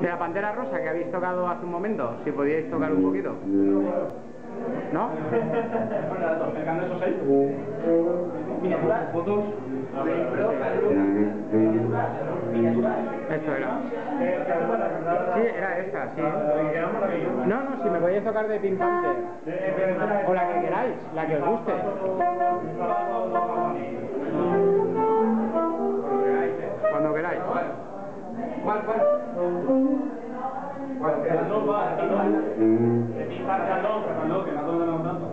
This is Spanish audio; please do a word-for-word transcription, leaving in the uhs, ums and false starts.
De la Pantera Rosa que habéis tocado hace un momento, si podíais tocar un poquito. ¿No? Miniaturas, fotos. Esto era. Sí, era esta, sí. No, no, si me podéis tocar de Pink Panther. O la que queráis, la que os guste. Cuando queráis. ¿Cuál, cuál? ¿Cuál? ¿Cuál? ¿De Pink Panther? No, que no, que no, que no,